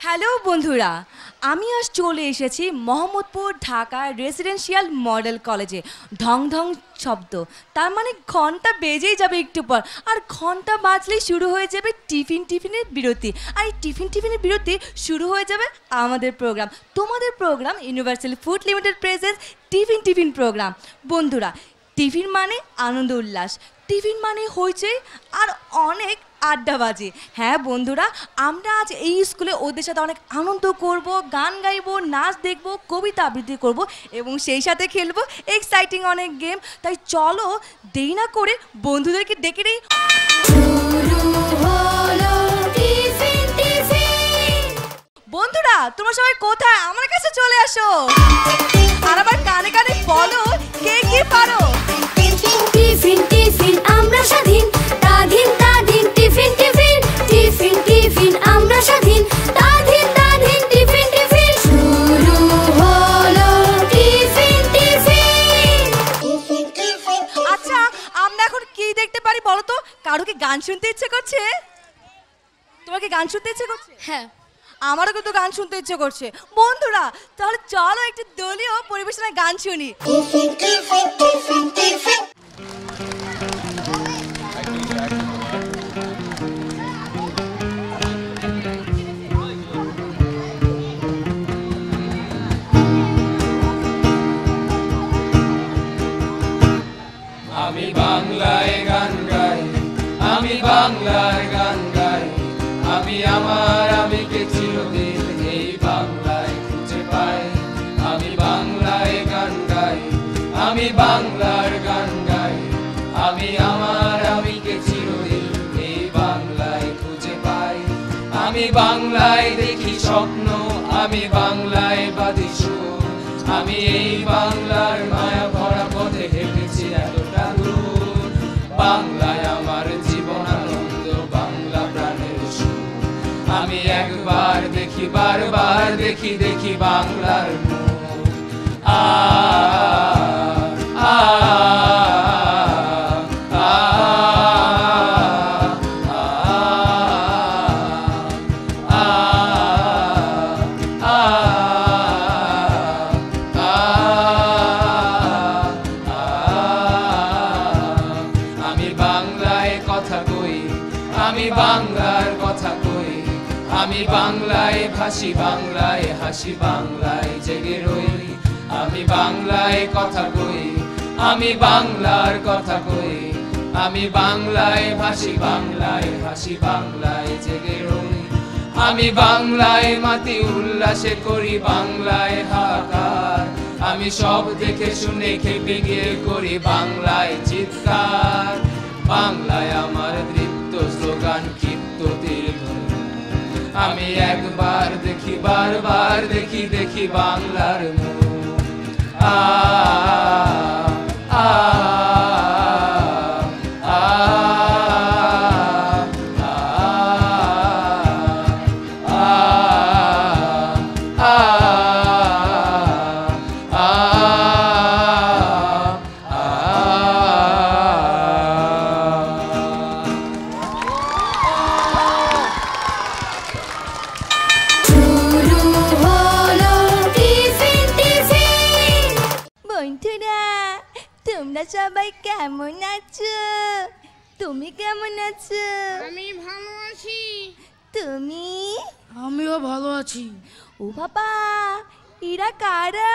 Hello বন্ধুরা, আমি আজ চলে এসেছি মোহাম্মদপুর ঢাকা রেসিডেন্সিয়াল মডেল কলেজে। ঢং ঢং শব্দ, তার মানে ঘন্টা বেজেই যাবে একটু পর, আর ঘন্টা বাজলেই শুরু হয়ে যাবে টিফিনের বিরতি। আর এই টিফিনের বিরতি শুরু হয়ে যাবে আমাদের প্রোগ্রাম, তোমাদের programme universal food limited presence tiffin programme. বন্ধুরা, টিফিন মানে আনন্দ উল্লাস, টিফিন মানে হইচই আর অনেক আড্ডাবাজি। হ্যাঁ বন্ধুরা, আমরা আজ এই স্কুলে ওদের সাথে অনেক আনন্দ করব, গান গাইবো, নাচ দেখবো, কবিতা আবৃত্তি করব এবং সেই সাথে খেলবো এক্সাইটিং অনেক গেম। তাই চলো দেরি না করে বন্ধুদেরকে ডেকে নেই। বন্ধুরা, তোমরা সবাই কোথায়? আমার কাছে চলে আসো আর আবার কানে কানে বলো কে কি পারো। টিফিন আমরা স্বাধীন, তাধিন তাধিন টিফিন আমরা স্বাধীন, তাধিন তাধিন টিফিন শুরু হলো টিফিন। আচ্ছা, আমরা এখন কি দেখতে পারি বলো তো? কারো কি গান শুনতে ইচ্ছে করছে? তোমার কি গান শুনতে ইচ্ছে করছে? হ্যাঁ, আমারও কিন্তু গান শুনতে ইচ্ছে করছে। বন্ধুরা, তাহলে চলো একটু দলীয় পরিবেশনায় গান শুনি। আমি বাংলায় গান গাই, আমি বাংলায় গান গাই, আমি আমার আমিকে চিরদিন এই বাংলায় খুঁজে পাই। আমি বাংলায় গান গাই, আমি বাংলার গান গাই, আমি আমার আমিকে চিরদিন এই বাংলায় খুঁজে পাই। আমি বাংলায় দেখি স্বপ্ন, আমি বাংলায় বাঁধি সুর, আমি এই বাংলার মায়া ভরা পথে হেঁটেছি এতটা দূর। বাংলায় আমার জীবন আনন্দ, বাংলা প্রাণের সুর। আমি একবার দেখি, বারবার দেখি, দেখি বাংলার মুখ। আ আ বাংলার কথা কই, আমি বাংলায় ভাসি, বাংলায় হাসি, বাংলায় জেগে রই। আমি বাংলায় কথা কই, আমি বাংলার কথা কই, আমি বাংলায় ভাসি, বাংলায় হাসি, বাংলায় জেগে রই। আমি বাংলায় মাতি, উল্লাসে করি বাংলায় হাহাকার, আমি সব দেখে শুনে খেপে গিয়ে করি বাংলায় চিৎকার। বাংলায় আমার দৃপ্ত স্লোগান, ক্ষিপ্ত তীর, আমি একবার দেখি, বারবার দেখি, দেখি বাংলার মুখ। আ আ তোমরা সবাই কেমন আছো? তুমি কেমন আছো? আমি ভালো আছি। তুমি? আমিও ভালো আছি। ও বাবা, এরা কারা?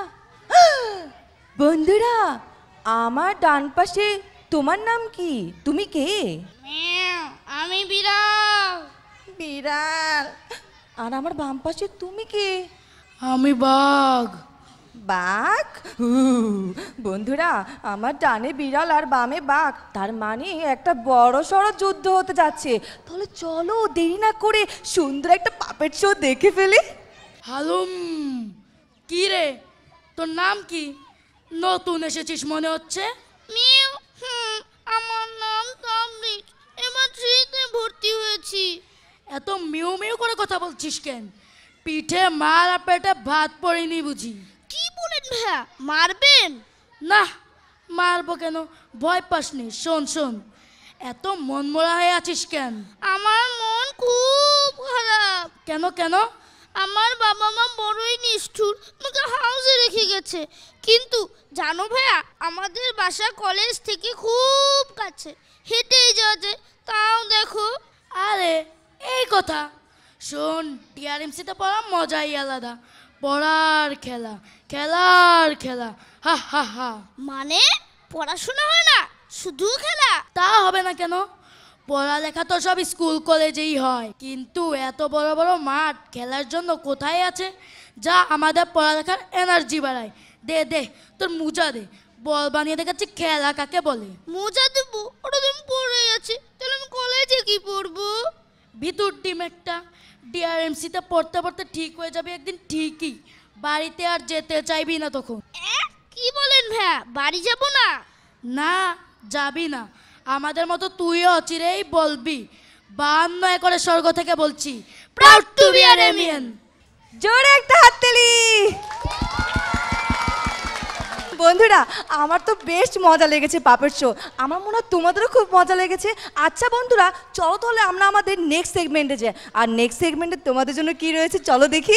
বন্ধুরা, আমার ডান পাশে তোমার নাম কি? তুমি কে? আমি বিড়াল। বিড়াল। আর আমার বাম পাশে তুমি কে? আমি বাঘ। বাঘ? বন্ধুরা, আমার ডানে বিড়াল আর বামে বাঘ, তার মানে একটা বড় সড়ো যুদ্ধ হতে যাচ্ছে। তাহলে চলো দেরি না করে সুন্দর একটা পাপেট শো দেখে ফেলি। হালুম, কি রে, তোর নাম কি? নতুন এসেছিস মনে হচ্ছে। মিউ, আমার নাম তামলিক, এবার 3-তে ভর্তি হয়েছি। এত মিউ মিউ করে কথা বলছিস কেন? পিঠে মার আর পেটে ভাত পড়েনি বুঝি? কি বলেন ভাইয়া, মারবেন? না, মারবো কেন, ভয় পাসনি। শোন শোন, এত মনমরা হয়ে আছিস কেন? আমার মন খুব খারাপ। কেন কেন? আমার বাবা মা বড়ই নিষ্ঠুর, আমাকে হাউসে রেখে গেছে। কিন্তু জানো ভাইয়া, আমাদের বাসা কলেজ থেকে খুব কাছে, হেঁটেই যাওয়া যায়। তাও দেখো। আরে এই কথা শোন, টিআরএমসিতে পড়া মজাই আলাদা। পড়ার খেলা, খেলার খেলা, হা হা হা। মানে পড়াশোনা হয় না, শুধু খেলা? তা হবে না কেন? পড়ালেখা তো সব স্কুল কলেজেই হয়, কিন্তু এত বড় বড় মাঠ খেলার জন্য কোথায় আছে যা আমাদের পড়ালেখার এনার্জি বাড়ায়? দে দে তোর মোজা দে, বল বানিয়ে দেখাচ্ছি খেলা কাকে বলে। মোজা দেবো? ওটা তুমি পড়ে আছে, তাহলে আমি কলেজে কি পড়বো? ভিতর ডিম একটা। ডিআরএমসিতে পড়তে পড়তে ঠিক হয়ে যাবে একদিন ঠিকই, বাড়িতে আর যেতে চাইবি না তখন। কি বলেন ভাইয়া, বাড়ি যাব না? না যাবি না, আমাদের মতো তুইও অচিরেই বলবি 52 একরের স্বর্গ থেকে বলছি, প্রাউড টু বি আরএমিয়ান। জোরে একটা হাততালি। বন্ধুরা, আমার তো বেশ মজা লেগেছে পাপের শো। আমার মনে হয় তোমাদেরও খুব মজা লেগেছে। আচ্ছা বন্ধুরা, চলো তাহলে আমরা আমাদের নেক্সট সেগমেন্টে যাই। আর নেক্সট সেগমেন্টে তোমাদের জন্য কি রয়েছে চলো দেখি।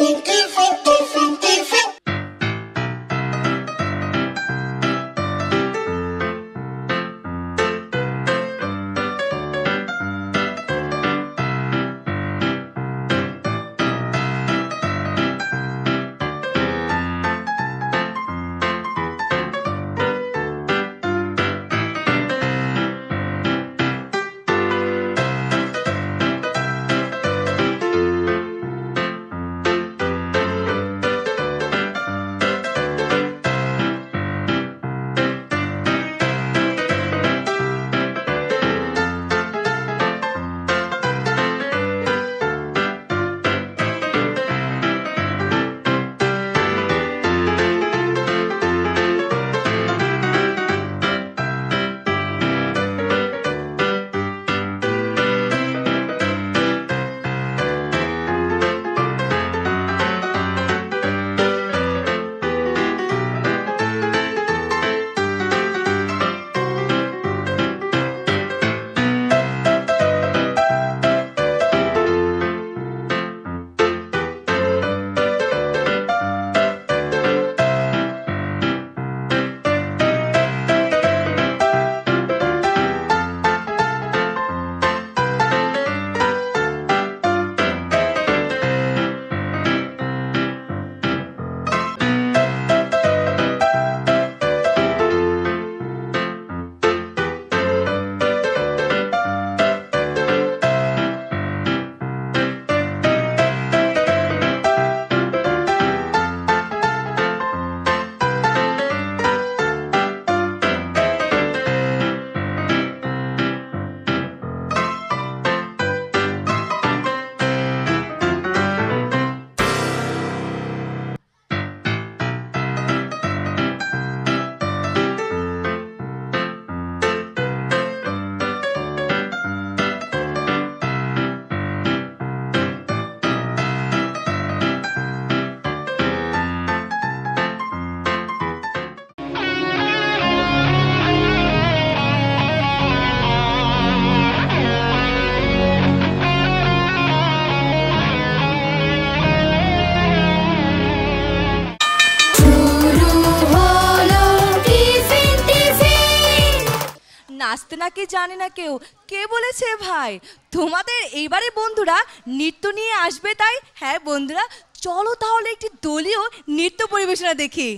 নাচতে না কে জানে না কেউ, কে বলেছে ভাই? তোমাদের এইবারে বন্ধুরা নৃত্য নিয়ে আসবে তাই। হ্যাঁ বন্ধুরা, চলো তাহলে একটি দলীয় নৃত্য পরিবেশনা দেখি।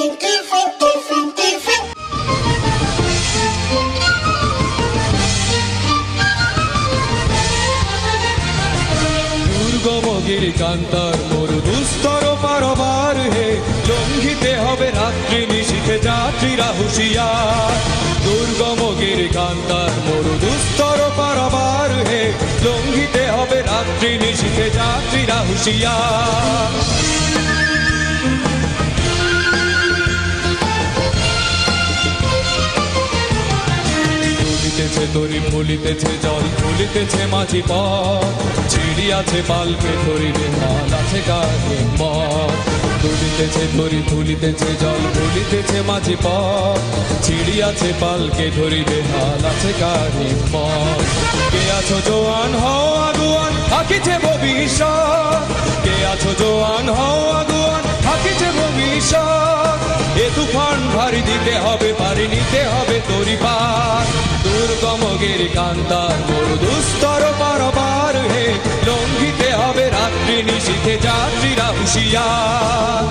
দুর্গম গিরিকান্তর মরু দুস্তর পারবার হে, লঙ্ঘিতে হবে রাত্রি নিশীথে যাত্রীরা হুঁশিয়ার। দুর্গম গিরিকান্তর মরু দুস্তর পারবার হে, লঙ্ঘিতে হবে রাত্রি নিশীথে যাত্রীরা হুঁশিয়ার। ফুলিতেছে তরি ফুলিতেছে জল ফুলিতেছে মাঝি পথ, ছিড়িয়াছে পালকে ধরিবে হাল আছে কাকে মত। ফুলিতেছে তরি ফুলিতেছে জল ফুলিতেছে মাঝি পথ, ছিড়িয়াছে পালকে ধরিবে হাল আছে কাকে মত। কে আছো জোয়ান হও আগুয়ান, আঁকিছে ভবিষ্যৎ। কে হবে পারি নিতে হবে তরি পার দুর্গম গিরি কান্তার বড় দুস্তর পারাবার হে লঙ্ঘিতে হবে রাত্রি নিশীথে যাত্রীরা হুঁশিয়ার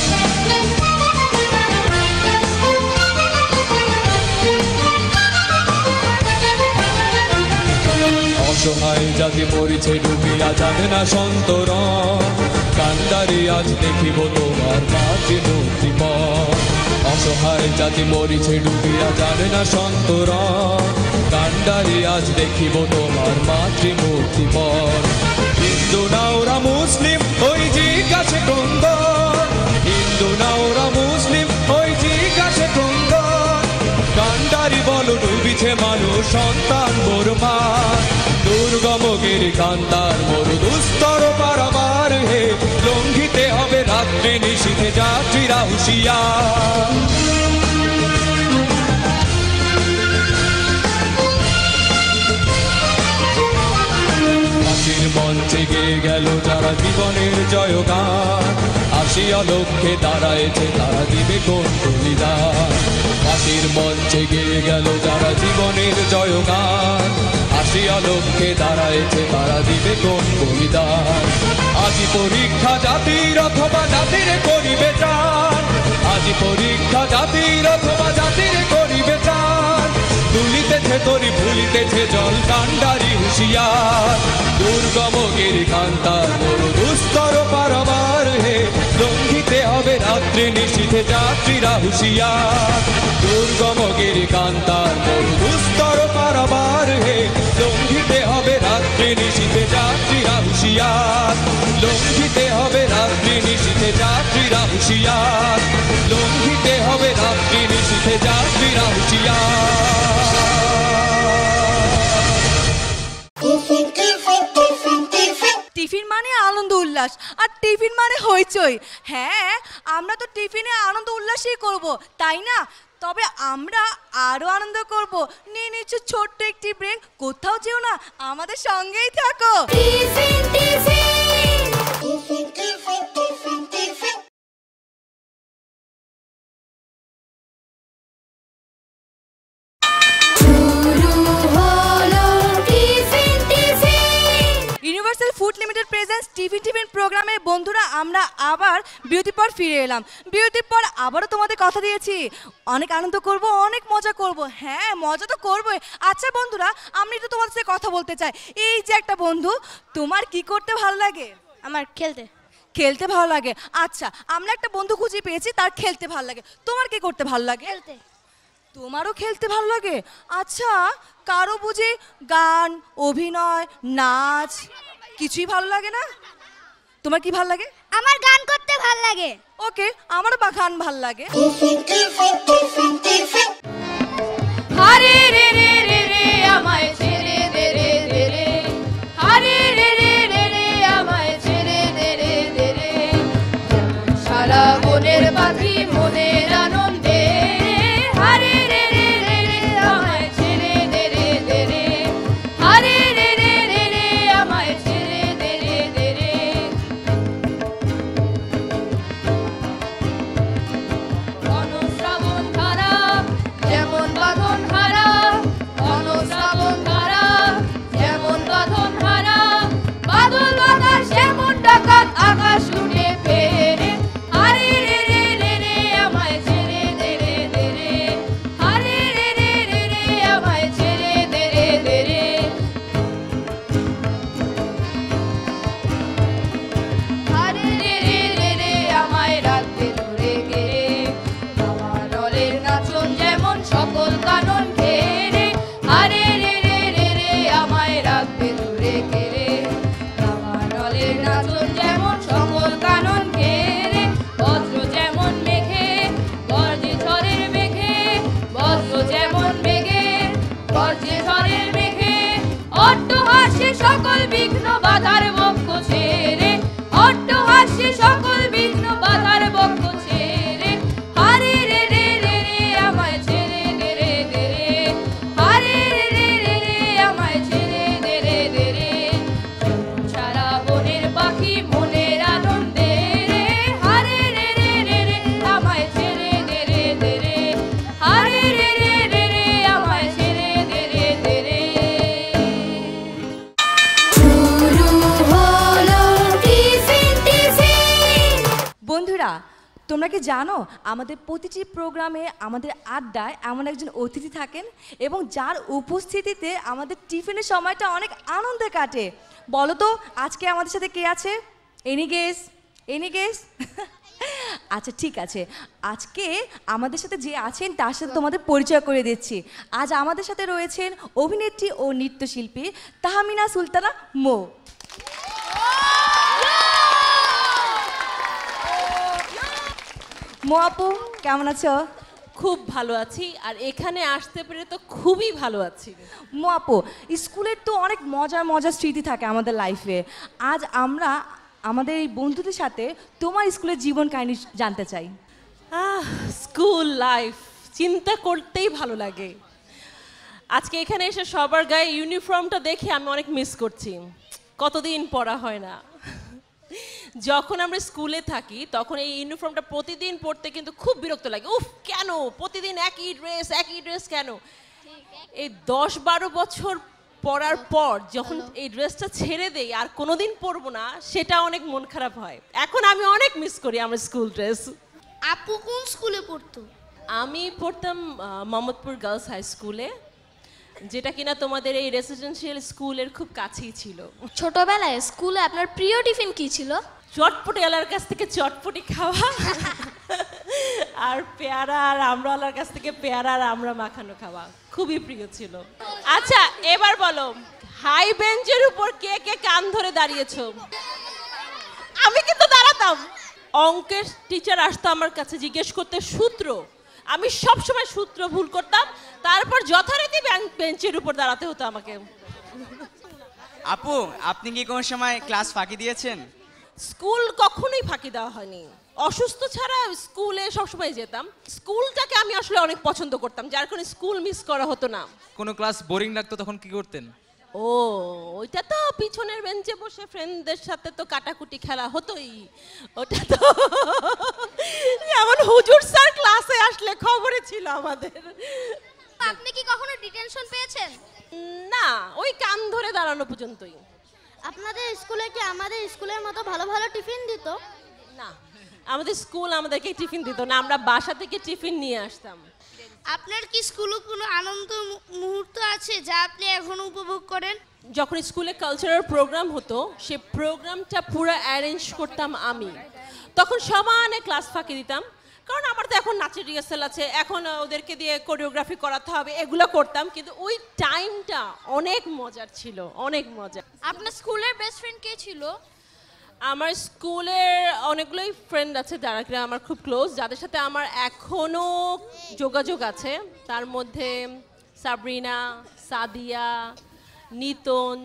অসহায় জাতি মরিছে ডুবিয়া জানে না সন্তরণ কান্ডারি আজ দেখিব তোমার মাতৃমূর্তিপদ অসহায় জাতি মরিছে ডুবিয়া জানে না সন্তরণ কান্ডারি আজ দেখিব তোমার মাতৃমূর্তিপদ হিন্দু না ওরা মুসলিম ওই জিজ্ঞাসে কুন্দর হিন্দু না ওরা মুসলিম ওই জিজ্ঞাসে কুন্দর কান্ডারি বল ডুবিছে মানুষ সন্তান বোরমা দুর্গম গিরি কান্তার মরু দুস্তর পারাবার হে লঙ্ঘিতে হবে রাত্রি নিশীথে যাত্রীরা হুঁশিয়ার ফাঁসির মঞ্চে গেয়ে গেল যারা জীবনের জয়গান আসিয়া লক্ষ্যে দাঁড়ায়েছে তারা দিবে কোন বলিদান ফাঁসির মঞ্চে গেয়ে গেল যারা জীবনের জয়গান আসিয়া লক্ষ্যে দাঁড়ায়েছে তারা দিবে কোন বলিদান আজি পরীক্ষা জাতির অথবা জাতির করিবে চান আজি পরীক্ষা জাতির অথবা জাতির করিবে চান তুলিতেছে তরি ভুলিতেছে জল কান্ডারি হুঁশিয়ার দুর্গম গিরি কান্তার বড় দুস্তর পারাবার হে লঙ্ঘিতে হবে রাত্রি নিশীথে যাত্রীরা হুঁশিয়ার দুর্গম গিরি কান্তার বড় দুস্তর পারাবার হে লঙ্ঘিতে হবে রাত্রি নিশীথে যাত্রীরা হুঁশিয়ার লঙ্ঘিতে হবে রাত্রি নিশীথে যাত্রীরা হুঁশিয়ার লঙ্ঘিতে হবে রাত্রি নিশীথে যাত্রীরা হুঁশিয়ার টিফিন মানে আনন্দ উল্লাস আর টিফিন মানে হইচই হ্যাঁ আমরা তো টিফিনে আনন্দ উল্লাসই করব তাই না তবে আমরা আরো আনন্দ করব নিয়ে নিচ্ছি ছোট্ট একটি ব্রেক কোথাও যেও না আমাদের সঙ্গেই থাকো tiffin tiffin tiffin tiffin tiffin tiffin শুরু হলো tiffin tiffin universal food limited presence tiffin প্রোগ্রামে বন্ধুরা আমরা আবার বিরতির পর ফিরে এলাম বিরতির পর আবারও তোমাদের কথা দিয়েছি অনেক আনন্দ করব অনেক মজা করব হ্যাঁ মজা তো করবোই আচ্ছা বন্ধুরা আমি একটু তোমাদের সাথে কথা বলতে চাই এই যে একটা বন্ধু তোমার কি করতে ভালো লাগে আমার খেলতে খেলতে ভালো লাগে আচ্ছা আমরা একটা বন্ধু খুঁজে পেয়েছি তার খেলতে ভালো লাগে তোমার কি করতে ভালো লাগে খেলতে তোমারও খেলতে ভালো লাগে আচ্ছা কারো বুঝি গান অভিনয় নাচ কিছুই ভালো লাগে না তোমার কি ভালো লাগে আমার গান করতে ভালো লাগে ওকে আমারও বা গান ভালো লাগে টিফিন টিফিন টিফিন টিফিন হরে রে রে রে রে আমায় ছেড়ে দে রে দে রে হরে রে রে রে রে আমায় ছেড়ে দে রে দে রে সারা বনের পাখি মনের আনন্দে হরে রে রে রে রে আমায় ছেড়ে দে রে দে রে হরে রে রে রে রে আমায় ছেড়ে দে রে দে রে ঘন শ্রাবণ ধারা যেমন বাঁধন হারা বন্ধুরা, তোমরা কি জানো আমাদের প্রতিটি প্রোগ্রামে আমাদের আড্ডায় এমন একজন অতিথি থাকেন এবং যার উপস্থিতিতে আমাদের টিফিনের সময়টা অনেক আনন্দে কাটে? বলো তো আজকে আমাদের সাথে কে আছে? Any guess? আচ্ছা ঠিক আছে, আজকে আমাদের সাথে যে আছেন তার সাথে তোমাদের পরিচয় করে দিচ্ছি। আজ আমাদের সাথে রয়েছেন অভিনেত্রী ও নৃত্যশিল্পী তাহমিনা সুলতানা মো। মো আপু, কেমন আছো? খুব ভালো আছি, আর এখানে আসতে পেরে তো খুবই ভালো আছি। মো আপু, স্কুলের তো অনেক মজার স্মৃতি থাকে আমাদের লাইফে। আজ আমরা আমাদের এই বন্ধুদের সাথে তোমার স্কুলের জীবন কাহিনী জানতে চাই। স্কুল লাইফ চিন্তা করতেই ভালো লাগে। আজকে এখানে এসে সবার গায়ে ইউনিফর্মটা দেখে আমি অনেক মিস করছি। কতদিন পরা হয় না। যখন আমরা স্কুলে থাকি তখন এই ইউনিফর্মটা প্রতিদিন পরতে কিন্তু খুব বিরক্ত লাগে। উফ, কেন প্রতিদিন একই ড্রেস কেন? এই 10-12 বছর পরার পর যখন এই ড্রেসটা ছেড়ে দেই আর কোনোদিন পরবো না, সেটা অনেক মন খারাপ হয়। এখন আমি অনেক মিস করি আমার স্কুল ড্রেস। আপু কোন স্কুলে পড়তো? আমি পড়তাম মোহাম্মদপুর গার্লস হাই স্কুলে, যেটা কিনা তোমাদের এই রেসিডেন্সিয়াল স্কুলের খুব কাছেই ছিল। ছোটবেলায় স্কুলে আপনার প্রিয় টিফিন কি ছিল? চটপটি আলার কাছ থেকে চটপটি খাওয়া আর পেয়ারা আর আমড়াওয়ালার কাছ থেকে পেয়ারা আর আমড়া মাখানো খাওয়া খুবই প্রিয় ছিল। আচ্ছা এবার বলো, হাই বেঞ্চের উপর কে কে কান ধরে দাঁড়িয়েছো? আমি কিন্তু দাঁড়াতাম। অঙ্কের টিচার আসতো আমার কাছে জিজ্ঞেস করতে সূত্র, আমি সবসময় সূত্র ভুল করতাম, তারপর যথারীতি বেঞ্চের উপর দাঁড়াতে হতো আমাকে। আপু, আপনি কি কোনো সময় ক্লাস ফাঁকি দিয়েছেন? স্কুল কখনোই ফাঁকি দেওয়া হয়নি। অসুস্থ ছাড়া স্কুলে সবসময় যেতাম। স্কুলটাকে আমি আসলে অনেক পছন্দ করতাম, যার কারণে স্কুল মিস করা হতো না। কোনো ক্লাস বোরিং লাগতো তখন কি করতেন? ও, ওইটা তো পিছনের বেঞ্চে বসে ফ্রেন্ডদের সাথে তো কাটাকুটি খেলা হতোই। ওটা তো যেমন হুজুর স্যার ক্লাসে আসলে খবরে ছিল আমাদের। আপনি কি কখনো ডিটেনশন পেয়েছেন? না, ওই কান ধরে দাঁড়ানো পর্যন্তই। আপনাদের স্কুলে কি আমাদের স্কুলের মতো ভালো ভালো টিফিন দিত? না, আমাদের স্কুল আমাদেরকে টিফিন দিত না, আমরা বাসা থেকে টিফিন নিয়ে আসতাম। আপনার কি স্কুলে কোনো আনন্দ মুহূর্ত আছে যা আপনি এখনো উপভোগ করেন? যখন স্কুলে কালচারাল প্রোগ্রাম হতো, সে প্রোগ্রামটা পুরো অ্যারেঞ্জ করতাম আমি। তখন সমানে ক্লাস ফাঁকি দিতাম, কারণ আমার তো এখন নাচের রিহার্সাল আছে, এখন ওদেরকে দিয়ে কোরিওগ্রাফি করাতে হবে, এগুলো করতাম। কিন্তু ওই টাইমটা অনেক মজার ছিল, অনেক মজা। আপনার স্কুলের বেস্ট ফ্রেন্ড কে ছিল? আমার স্কুলের অনেকগুলোই ফ্রেন্ড আছে যারা কিনা আমার খুব ক্লোজ, যাদের সাথে আমার এখনও যোগাযোগ আছে। তার মধ্যে সাবরিনা, সাদিয়া, নিতন।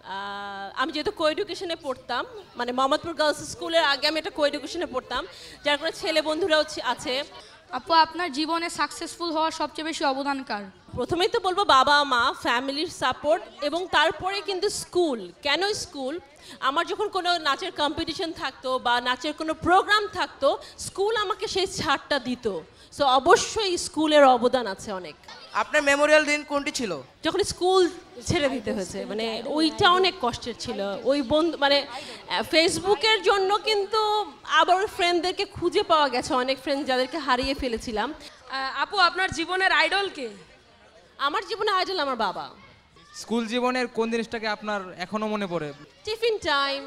আমি যেহেতু কো এডুকেশনে পড়তাম, মানে মোহাম্মদপুর গার্লস স্কুলের আগে আমি একটা কো এডুকেশনে পড়তাম, যার কারণে ছেলে বন্ধুরাও আছে। আপু, আপনার জীবনে সাকসেসফুল হওয়ার সবচেয়ে বেশি অবদান কার? প্রথমেই তো বলবো বাবা মা, ফ্যামিলির সাপোর্ট, এবং তারপরে কিন্তু স্কুল। কেন স্কুল? আমার যখন কোনো নাচের কম্পিটিশন থাকতো বা নাচের কোনো প্রোগ্রাম থাকতো, স্কুল আমাকে সেই ছাড়টা দিত। সো অবশ্যই স্কুলের অবদান আছে অনেক। আপনার মেমোরিয়াল দিন কোনটি ছিল? যখন স্কুল ছেড়ে দিতে হয়েছে, মানে ওইটা অনেক কষ্টের ছিল। ওই বন্ধু মানে ফেসবুকের জন্য কিন্তু আবার ফ্রেন্ডদেরকে খুঁজে পাওয়া গেছে, অনেক ফ্রেন্ড যাদেরকে হারিয়ে ফেলেছিলাম। আপু, আপনার জীবনের আইডল কে? আমার জীবনে আইডল আমার বাবা। স্কুল জীবনের কোন জিনিসটাকে আপনার এখনো মনে পড়ে? Tiffin time.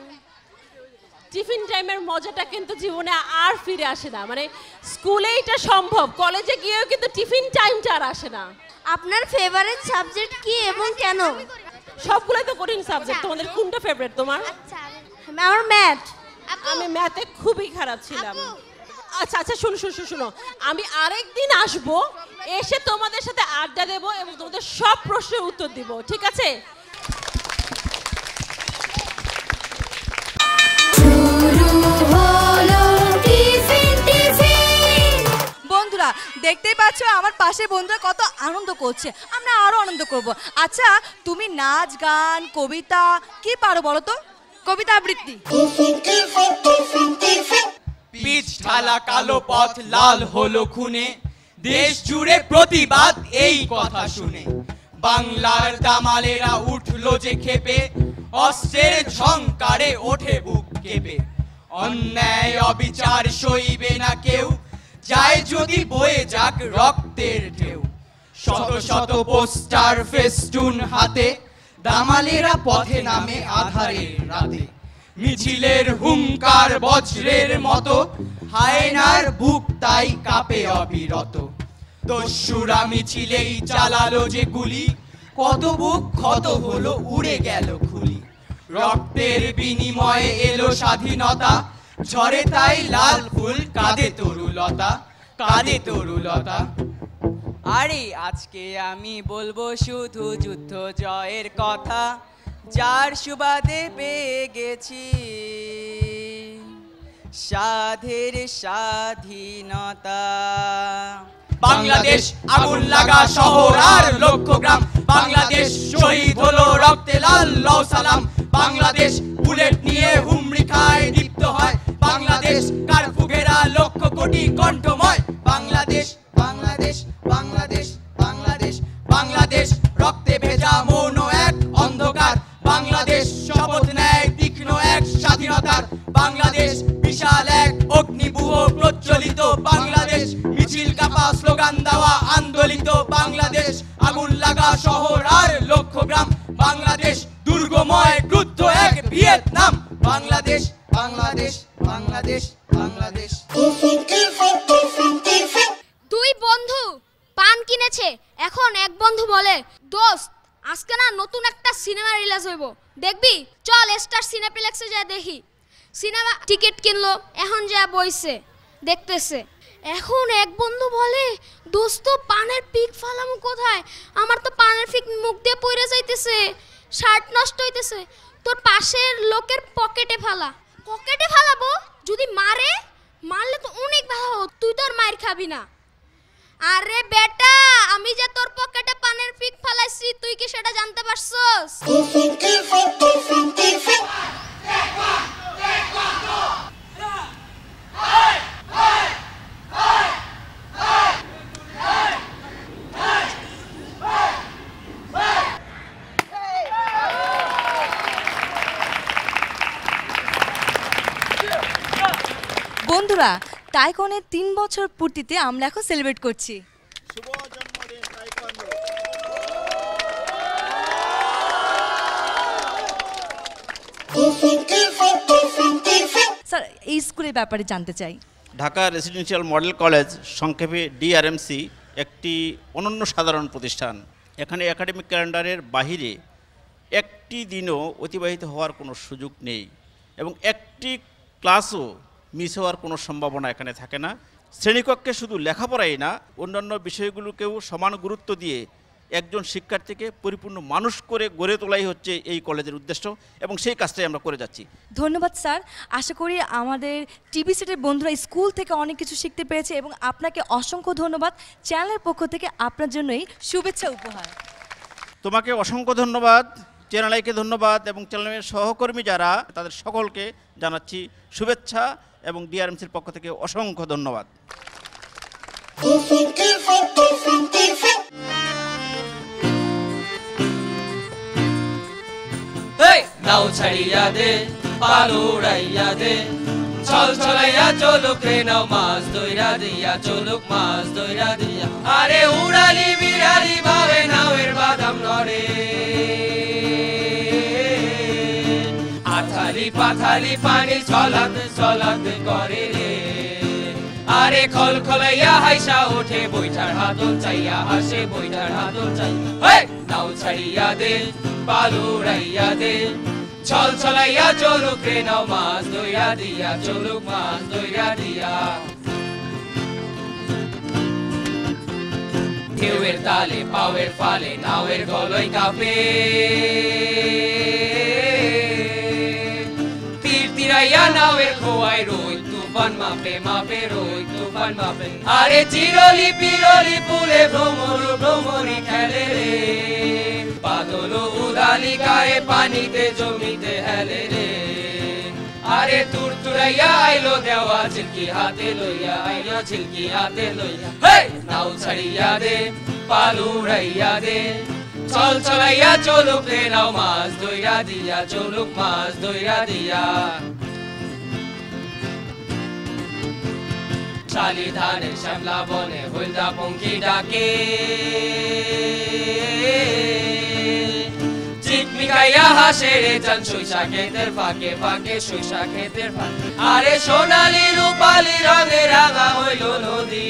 টিফিন টাইমের মজাটা কিন্তু জীবনে আর ফিরে আসে না। মানে স্কুলে এটা সম্ভব, কলেজে গিয়েও কিন্তু টিফিন টাইমটা আর আসে না। আপনার ফেভারিট সাবজেক্ট কি এবং কেন? সবগুলোই তো কঠিন সাবজেক্ট। তোমাদের কোনটা ফেভারিট তোমার? আমার ম্যাথ। আমি ম্যাথে খুবই খারাপ ছিলাম। আচ্ছা আচ্ছা, শুনো, আমি আরেকদিন আসবো, এসে তোমাদের সাথে আড্ডা দেবো এবং তোমাদের সব প্রশ্নের উত্তর দিব, ঠিক আছে? বন্ধুরা দেখতেই পাচ্ছ আমার পাশে বন্ধুরা কত আনন্দ করছে, আমরা আরো আনন্দ করব। আচ্ছা তুমি নাচ গান কবিতা কি পারো বলো তো? কবিতা আবৃত্তি। পিচ ঢালা কালো পথ লাল হলো খুনে, দেশ জুড়ে প্রতিবাদ এই কথা শুনে। বাংলার দামালেরা উঠলো যে ক্ষেপে, অস্ত্রের ঝংকারে ওঠে বুক কেঁপে। অন্যায় অবিচার সইবে না কেউ, যায় যদি বয়ে যাক রক্তের ঢেউ। শত শত পোস্টার ফেস্টুন হাতে, দামালেরা পথে নামে আধারের রাতে। মিছিলের হুঙ্কার বজ্রের মতো, হায়নার বুক তাই কাঁপে অবিরত। দস্যুরা মিছিলেই চালালো যে গুলি, কত বুক ক্ষত হলো উড়ে গেল খুলি। রক্তের বিনিময়ে এলো স্বাধীনতা, ঝরে তাই লাল ফুল কাঁদে তরুলতা, কাঁদে তরুলতা। আরে আজকে আমি বলবো শুধু যুদ্ধ জয়ের কথা, যার সুবাদে পেয়ে গেছি সাধের স্বাধীনতা। বাংলাদেশ আগুন লাগা শহর আর লক্ষ গ্রাম, বাংলাদেশ শহীদ হলো রক্তে লাল লও সালাম। বাংলাদেশ বুলেট নিয়ে হুমড়ি খায় দীপ্ত হয়, বাংলাদেশ কারফু ঘেরা লক্ষ কোটি কণ্ঠময়। বাংলাদেশ বাংলাদেশ বাংলাদেশ বাংলাদেশ বাংলাদেশ রক্তে ভেজা মৌন এক অন্ধকার, বাংলাদেশ শপথ নেয় তীক্ষ্ণ এক স্বাধীনতার। বাংলাদেশ বিশাল এক অগ্নিবুহ প্রজ্বলিত, বাংলাদেশ মিছিল কাপা স্লোগান দেওয়া আন্দোলিত। বাংলাদেশ আগুন লাগা শহর আর লক্ষ গ্রাম, বাংলাদেশ দুর্গময় ক্রুদ্ধ এক ভিয়েতনাম। বাংলাদেশ বাংলাদেশ বাংলাদেশ বাংলাদেশ। দুই বন্ধু পান কিনেছে, এখন এক বন্ধু বলে, দোস্ত আজকে না নতুন একটা সিনেমা রিলিজ হইব, দেখবি? চল স্টার সিনেপ্লেক্সে যা দেখি। সিনেমা টিকিট কিনলো, এখন যা বইছে দেখতেছে। এখন এক বন্ধু বলে, দোস্ত পানের পিক ফালাম কোথায়? আমার তো পানের পিক মুখ দিয়ে পড়ে যাইতেছে, শার্ট নষ্ট হইতেছে। তোর পাশের লোকের পকেটে ফালা। পকেটে ফালাবো? যদি মারলে তো অনেক ভালো, তুই তো আর মার খাবি না। আরে বেটা, আমি যে তোর পকেটে পানের পিক ফালাইছি, তুই কি সেটা জানতে পারছস? বন্ধুরা, টাইকনের 3 বছর পূর্তিতে আমরা এখন সেলিব্রেট করছি। স্যার, এই স্কুলের ব্যাপারে জানতে চাই। ঢাকা রেসিডেন্সিয়াল মডেল কলেজ, সংক্ষেপে ডিআরএমসি, একটি অনন্য সাধারণ প্রতিষ্ঠান। এখানে একাডেমিক ক্যালেন্ডারের বাহিরে একটি দিনও অতিবাহিত হওয়ার কোনো সুযোগ নেই এবং একটি ক্লাসও মিস হওয়ার কোনো সম্ভাবনা এখানে থাকে না। শ্রেণীকক্ষে শুধু লেখাপড়াই না, অন্যান্য বিষয়গুলোকেও সমান গুরুত্ব দিয়ে একজন শিক্ষার্থীকে পরিপূর্ণ মানুষ করে গড়ে তোলাই হচ্ছে এই কলেজের উদ্দেশ্য এবং সেই কাজটাই আমরা করে যাচ্ছি। ধন্যবাদ স্যার। আশা করি আমাদের টিভি সেটের বন্ধুরা স্কুল থেকে অনেক কিছু শিখতে পেরেছে এবং আপনাকে অসংখ্য ধন্যবাদ। চ্যানেলের পক্ষ থেকে আপনার জন্যই শুভেচ্ছা উপহার। তোমাকে অসংখ্য ধন্যবাদ, চ্যানেলকে ধন্যবাদ এবং চ্যানেলের সহকর্মী যারা তাদের সকলকে জানাচ্ছি শুভেচ্ছা এবং ডিআরএমসির পক্ষ থেকে অসংখ্য ধন্যবাদ। নাও ছাড়িয়া দে, পালো উড়াইয়া দে, ছল ছলাইয়া চলুক রে নাও মাছ দইরা দিয়া, চলুক মাছ দইরা দিয়া। আরে উড়ালি বিড়ালি ভাবে নাওয়ের বাদাম নড়ে, আথালি পাথালি পানি চলাতে চলাতে করে রে। আরে খল খলাইয়া হাইসা ওঠে, বৈঠার হাতল চাইয়া হাসে, বৈঠার হাতল চাই। নাও ছাড়িয়া দে, পালো উড়াইয়া দে, ছল ছলাইয়া চলুক রে নাও মাছ দইরা দিয়া, চলুক মাছ দইরা দিয়া। ঢেউয়ের তালে পাওয়ের ফালে নাওয়ের গলই কাঁপে, তীর তীরাইয়া নাওয়ের খোয়াই রোই তুফান মাপে মাপে, রোই তুফান মাপে। আরে চিরলি পিরলি পুলে ভ্রমর ভ্রমরি খেলে রে, বাদল উদালি গায়ে পানিতে জমিতে হেলে রে। আরে তুর তুরাইয়া আইলো দেওয়া ঝিলকি হাতে লইয়া, আইলো ঝিলকি হাতে লইয়া। নাও ছাড়িয়া দে, পালু উড়াইয়া দে, ছল ছলাইয়া চলুক রে নাও মাছ দইরা দিয়া, চলুক মাছ দইরা দিয়া। শালি ধানের শ্যামলা বনে হলদা পঙ্খী ডাকে চিকমিকাইয়া হাসে রে চান সইসা ক্ষেতের ফাঁকে ফাঁকে সইসা ক্ষেতের ফাঁকে আরে সোনালি রূপালি রঙে রাঙা হইল নদী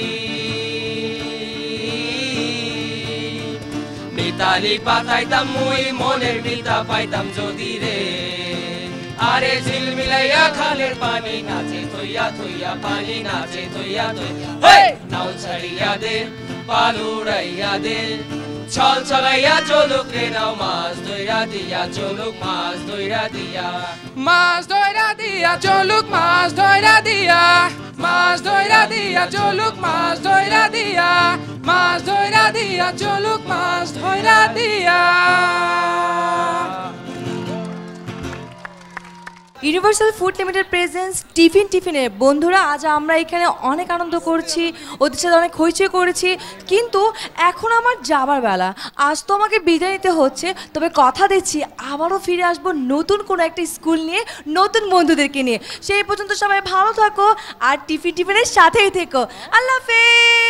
মিতালি পাতাইতাম মুই মনের মিতা পাইতাম যদি রে আরে ঝিলমিলাইয়া খালের পানি নাচে থইয়া থইয়া পানি নাচে থইয়া থইয়া নাও ছাড়িয়া দে পালুড়াইয়া দে ছল ছলাইয়া চলুক রে নাও মাছ ধইরা দিয়া চলুক মাছ ধইরা দিয়া মাছ ধইরা দিয়া চলুক মাছ ধইরা দিয়া মাছ ধইরা দিয়া চলুক মাছ ধইরা দিয়া মাছ ধইরা দিয়া চলুক মাছ ধইরা দিয়া ইউনিভার্সাল ফুড লিমিটেড প্রেজেন্স টিফিনের বন্ধুরা, আজ আমরা এখানে অনেক আনন্দ করছি, ওদের সাথে অনেক হইচই করেছি, কিন্তু এখন আমার যাবার বেলা। আজ তো আমাকে বিদায় নিতে হচ্ছে, তবে কথা দিচ্ছি আবারও ফিরে আসবো নতুন কোনো একটা স্কুল নিয়ে, নতুন বন্ধুদেরকে নিয়ে। সেই পর্যন্ত সবাই ভালো থাকো আর টিফিনের সাথেই থেকো। আল্লাহ হাফেজ।